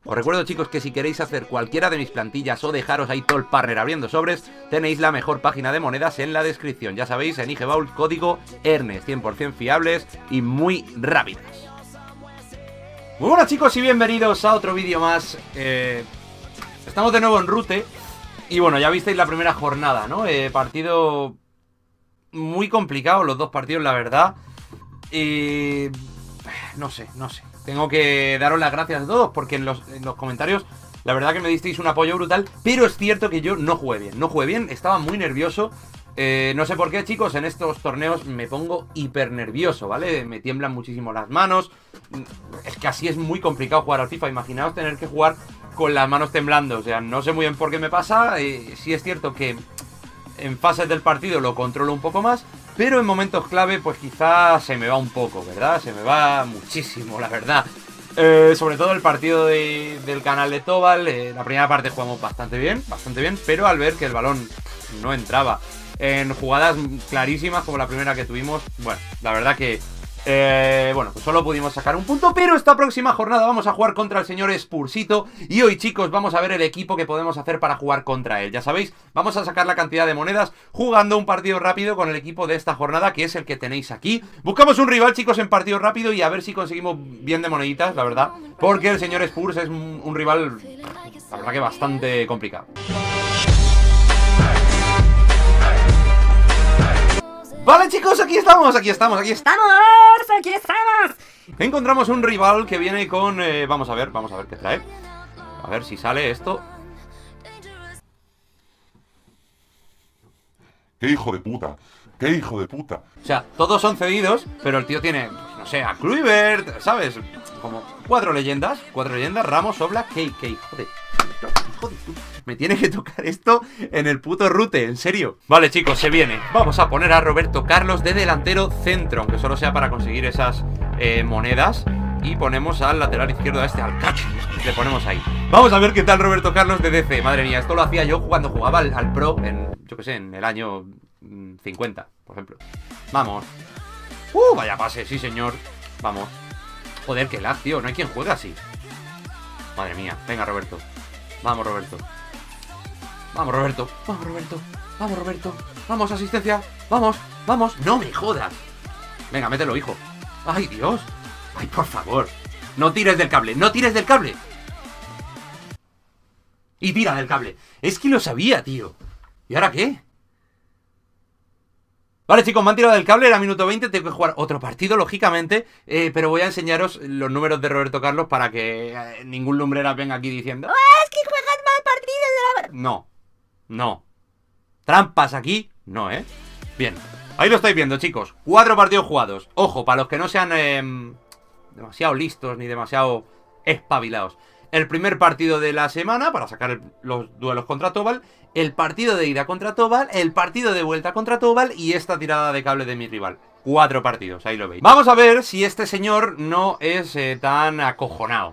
Os recuerdo, chicos, que si queréis hacer cualquiera de mis plantillas o dejaros ahí todo el partner abriendo sobres, tenéis la mejor página de monedas en la descripción. Ya sabéis, en IG Vault, código ERNES, 100% fiables y muy rápidas. Muy buenas, chicos, y bienvenidos a otro vídeo más. Estamos de nuevo en Rute. Y bueno, ya visteis la primera jornada, ¿no? Partido muy complicado, los dos partidos, la verdad. Y no sé. Tengo que daros las gracias a todos, porque en los comentarios la verdad que me disteis un apoyo brutal. Pero es cierto que yo no jugué bien, estaba muy nervioso. No sé por qué, chicos, en estos torneos me pongo hiper nervioso, ¿vale? Me tiemblan muchísimo las manos. Es que así es muy complicado jugar al FIFA. Imaginaos tener que jugar con las manos temblando. O sea, no sé muy bien por qué me pasa. Sí es cierto que en fases del partido lo controlo un poco más, pero en momentos clave pues quizá se me va un poco, ¿verdad? Se me va muchísimo, la verdad. Sobre todo el partido del canal de Tobal. La primera parte jugamos bastante bien, pero al ver que el balón no entraba en jugadas clarísimas como la primera que tuvimos, bueno, la verdad que bueno, pues solo pudimos sacar un punto. Pero esta próxima jornada vamos a jugar contra el señor Spursito. Y hoy, chicos, vamos a ver el equipo que podemos hacer para jugar contra él. Ya sabéis, vamos a sacar la cantidad de monedas jugando un partido rápido con el equipo de esta jornada, que es el que tenéis aquí. Buscamos un rival, chicos, en partido rápido y a ver si conseguimos bien de moneditas, la verdad, porque el señor Spurs es un rival, la verdad, que bastante complicado. Vale, chicos, aquí estamos. Encontramos un rival que viene con... vamos a ver qué trae. A ver si sale esto. ¡Qué hijo de puta! ¡Qué hijo de puta! O sea, todos son cedidos, pero el tío tiene, no sé, a Kluivert, ¿sabes? Como 4 leyendas, Ramos, Oblak, Kei. Joder, me tiene que tocar esto en el puto Rute, en serio. Vale, chicos, se viene. Vamos a poner a Roberto Carlos de delantero centro, aunque solo sea para conseguir esas monedas. Y ponemos al lateral izquierdo a este, al Cachi. Le ponemos ahí. Vamos a ver qué tal Roberto Carlos de DC. Madre mía, esto lo hacía yo cuando jugaba al Pro en, yo qué sé, en el año 50, por ejemplo. Vamos. Vaya pase, sí señor. Vamos. Joder, qué lag, tío, no hay quien juegue así. Madre mía, venga Roberto. Vamos Roberto. Vamos, asistencia. Vamos. No me jodas. Venga, mételo, hijo. Ay, Dios. Ay, por favor. No tires del cable. Y tira del cable. Es que lo sabía, tío. ¿Y ahora qué? Vale, chicos, me han tirado del cable, era minuto 20, tengo que jugar otro partido, lógicamente, pero voy a enseñaros los números de Roberto Carlos para que ningún lumbrera venga aquí diciendo es que juegas más partidos! No. Trampas aquí, no, Bien, ahí lo estáis viendo, chicos, 4 partidos jugados. Ojo, para los que no sean demasiado listos ni demasiado espabilados. El primer partido de la semana para sacar los duelos contra Tobal, el partido de ida contra Tobal, el partido de vuelta contra Tobal y esta tirada de cable de mi rival. 4 partidos, ahí lo veis. Vamos a ver si este señor no es tan acojonado.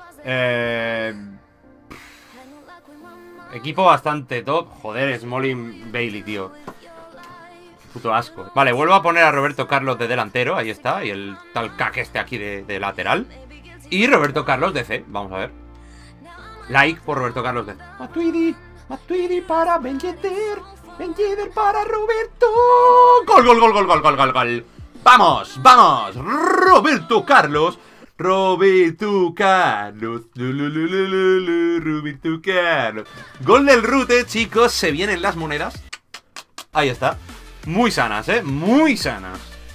Equipo bastante top. Joder, Smalling Bailey, tío. Puto asco. Vale, vuelvo a poner a Roberto Carlos de delantero, ahí está. Y el tal cac este aquí de lateral. Y Roberto Carlos DC, vamos a ver. Like por Roberto Carlos DC. Matuidi para Ben Yedder para Roberto. Gol. Vamos. Roberto Carlos. Gol del Rute, chicos. Se vienen las monedas. Ahí está. Muy sanas, muy sanas.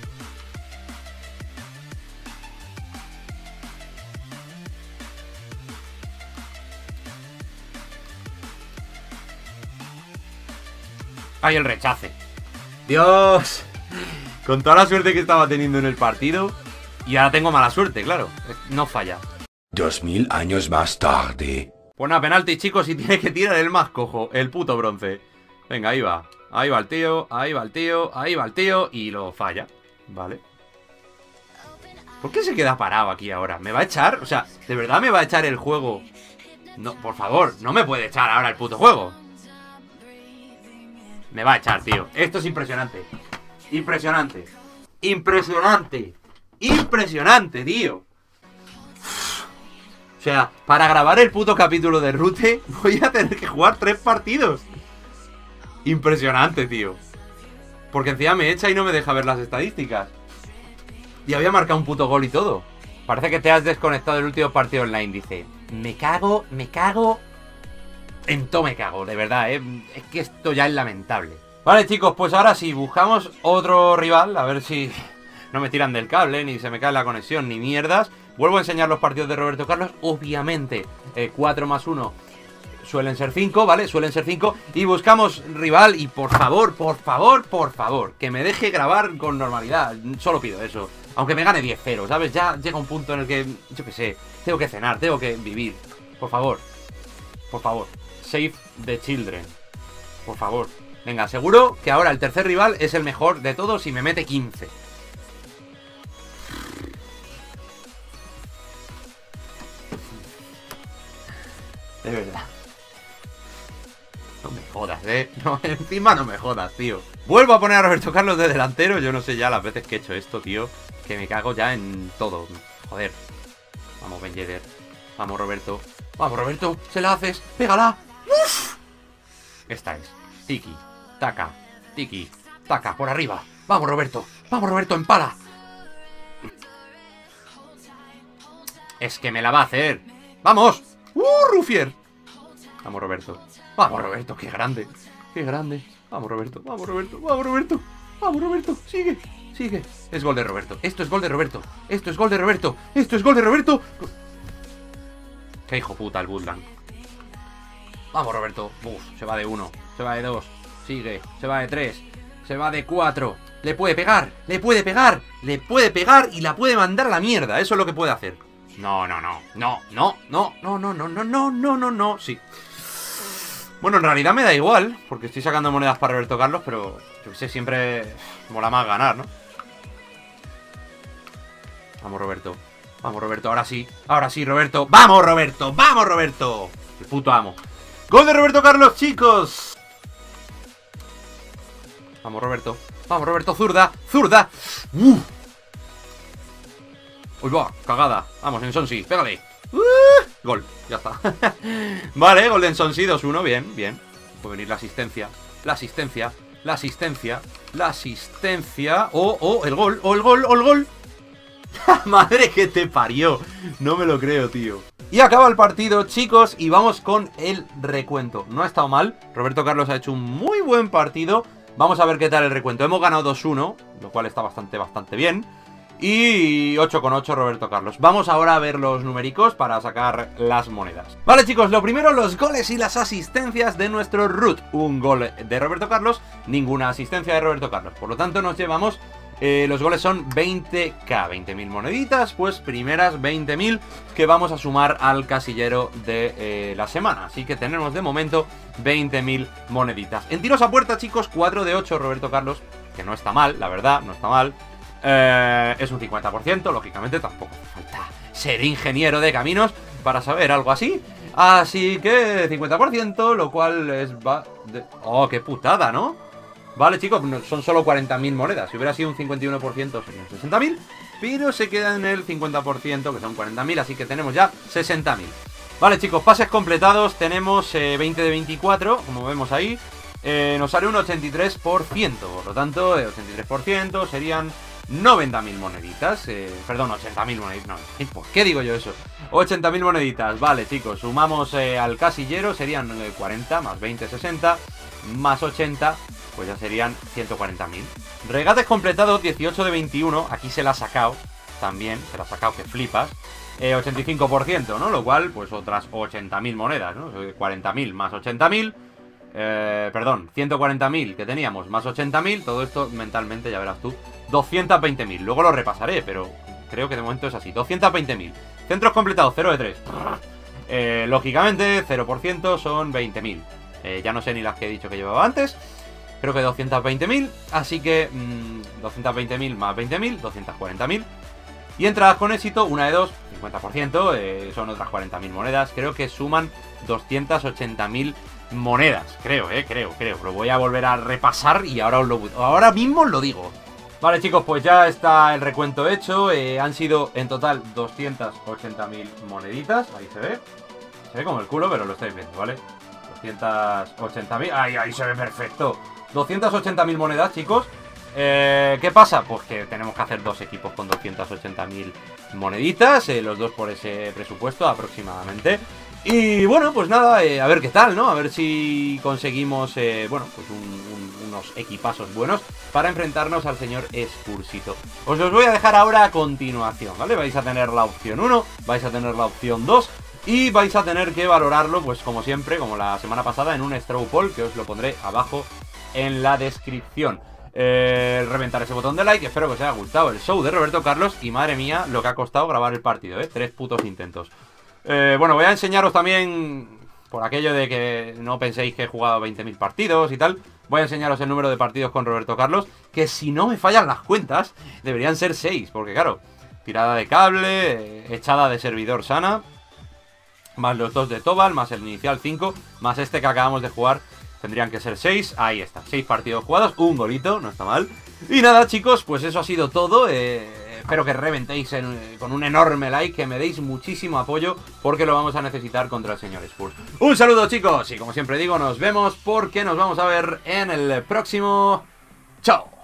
Ahí el rechace. Dios. Con toda la suerte que estaba teniendo en el partido. Y ahora tengo mala suerte, claro. No falla. 2000 años más tarde. Pues nada, penalti, chicos, y tiene que tirar el más cojo. El puto bronce. Venga, ahí va. Ahí va el tío. Y lo falla. Vale. ¿Por qué se queda parado aquí ahora? ¿Me va a echar? O sea, ¿de verdad me va a echar el juego? No, por favor, no me puede echar ahora el puto juego. Me va a echar, tío. Esto es impresionante. Impresionante. Impresionante. Impresionante, tío. O sea, para grabar el puto capítulo de Rute voy a tener que jugar 3 partidos. Impresionante, tío. Porque encima me echa y no me deja ver las estadísticas. Y había marcado un puto gol y todo. Parece que te has desconectado del último partido online, dice. Me cago. En todo me cago, de verdad, Es que esto ya es lamentable. Vale, chicos, pues ahora sí, buscamos otro rival. A ver si no me tiran del cable, ni se me cae la conexión, ni mierdas. Vuelvo a enseñar los partidos de Roberto Carlos. Obviamente, 4 más 1 suelen ser 5, ¿vale? Suelen ser 5. Y buscamos rival y por favor, que me deje grabar con normalidad. Solo pido eso. Aunque me gane 10-0, ¿sabes? Ya llega un punto en el que, yo qué sé, tengo que cenar, tengo que vivir. Por favor. Save the children. Por favor. Venga, seguro que ahora el tercer rival es el mejor de todos y me mete 15. De verdad. No me jodas, No, encima no me jodas, tío. Vuelvo a poner a Roberto Carlos de delantero. Yo no sé ya las veces que he hecho esto, tío. Que me cago ya en todo. Joder. Vamos, Ben Yedder. Vamos, Roberto. Vamos, Roberto. Se la haces. Pégala. ¡Uf! Esta es. Tiki. Taca. Tiki. Taca. Por arriba. Vamos, Roberto. Vamos, Roberto. Empala. Es que me la va a hacer. ¡Vamos! Rufier. Vamos, Roberto. Vamos, Roberto. Qué grande. Qué grande. Vamos, Roberto. Vamos, Roberto. Vamos, Roberto. Vamos, Roberto. Sigue. Sigue. Es gol de Roberto. Esto es gol de Roberto. Esto es gol de Roberto. Esto es gol de Roberto. Qué hijo puta el Woodland. Vamos, Roberto. Se va de 1. Se va de 2. Sigue. Se va de 3. Se va de 4. Le puede pegar. Le puede pegar. Le puede pegar y la puede mandar a la mierda. Eso es lo que puede hacer. No. Sí. Bueno, en realidad me da igual, porque estoy sacando monedas para Roberto Carlos, pero yo que sé, siempre mola más ganar, ¿no? Vamos, Roberto. Vamos, Roberto, ahora sí. Ahora sí, Roberto. ¡Vamos, Roberto! ¡Vamos, Roberto! El puto amo. ¡Gol de Roberto Carlos, chicos! Vamos, Roberto. Vamos, Roberto, zurda. ¡Zurda! Uy, va, cagada. Vamos, en Sonsi, pégale. Gol, ya está. Vale, gol de Sonsi, 2-1, bien, bien. Puede venir la asistencia. La asistencia. La asistencia. La asistencia. El gol, el gol, el gol. Madre que te parió. No me lo creo, tío. Y acaba el partido, chicos, y vamos con el recuento. No ha estado mal. Roberto Carlos ha hecho un muy buen partido. Vamos a ver qué tal el recuento. Hemos ganado 2-1, lo cual está bastante bien. Y 8,8 Roberto Carlos. Vamos ahora a ver los numéricos para sacar las monedas. Vale, chicos, lo primero, los goles y las asistencias de nuestro Root. Un gol de Roberto Carlos, ninguna asistencia de Roberto Carlos. Por lo tanto, nos llevamos... los goles son 20k, 20.000 moneditas, pues primeras 20.000 que vamos a sumar al casillero de la semana. Así que tenemos de momento 20.000 moneditas. En tiros a puerta, chicos, 4 de 8 Roberto Carlos, que no está mal, la verdad, no está mal. Es un 50%, lógicamente tampoco hace falta ser ingeniero de caminos para saber algo así. Así que 50%, lo cual es... ¡Oh, qué putada!, ¿no? Vale, chicos, son solo 40.000 monedas. Si hubiera sido un 51% serían 60.000. Pero se queda en el 50%, que son 40.000, así que tenemos ya 60.000. Vale, chicos, pases completados. Tenemos 20 de 24, como vemos ahí. Nos sale un 83%. Por lo tanto, 83% serían 90.000 moneditas. Perdón, 80.000 moneditas. No, ¿por qué digo yo eso? 80.000 moneditas. Vale, chicos, sumamos al casillero. Serían 40 más 20, 60 más 80. Pues ya serían 140.000. Regates completados, 18 de 21. Aquí se la ha sacado. También, se la ha sacado que flipas. 85%, ¿no? Lo cual, pues otras 80.000 monedas, ¿no? 40.000 más 80.000. Perdón, 140.000 que teníamos más 80.000. Todo esto mentalmente, ya verás tú. 220.000. Luego lo repasaré, pero creo que de momento es así. 220.000. Centros completados, 0 de 3. Lógicamente, 0% son 20.000. Ya no sé ni las que he dicho que llevaba antes. Creo que 220.000, así que 220.000 más 20.000, 240.000. Y entradas con éxito, una de 2, 50%, son otras 40.000 monedas. Creo que suman 280.000 monedas, creo. Lo voy a volver a repasar y ahora mismo os lo digo. Vale, chicos, pues ya está el recuento hecho. Han sido en total 280.000 moneditas. Ahí se ve. Se ve como el culo, pero lo estáis viendo, ¿vale? 280.000. Ahí se ve perfecto. 280.000 monedas, chicos. ¿Qué pasa? Pues que tenemos que hacer dos equipos con 280.000 moneditas. Los dos por ese presupuesto aproximadamente. Y bueno, pues nada, a ver qué tal, ¿no? A ver si conseguimos, bueno, pues unos equipazos buenos para enfrentarnos al señor Spursito. Os los voy a dejar ahora a continuación, ¿vale? Vais a tener la opción 1, vais a tener la opción 2 y vais a tener que valorarlo, pues como siempre, como la semana pasada, en un Straw Poll, que os lo pondré abajo en la descripción. Reventar ese botón de like, espero que os haya gustado el show de Roberto Carlos y madre mía lo que ha costado grabar el partido, 3 putos intentos. Bueno, voy a enseñaros también, por aquello de que no penséis que he jugado 20.000 partidos y tal, voy a enseñaros el número de partidos con Roberto Carlos, que si no me fallan las cuentas, deberían ser 6, porque claro, tirada de cable, echada de servidor sana, más los 2 de Tobal, más el inicial 5, más este que acabamos de jugar, tendrían que ser 6, ahí está, 6 partidos jugados, un golito, no está mal. Y nada, chicos, pues eso ha sido todo. Espero que reventéis con un enorme like, que me deis muchísimo apoyo, porque lo vamos a necesitar contra el señor Spurs. Un saludo, chicos, y como siempre digo, nos vemos porque nos vamos a ver en el próximo. ¡Chao!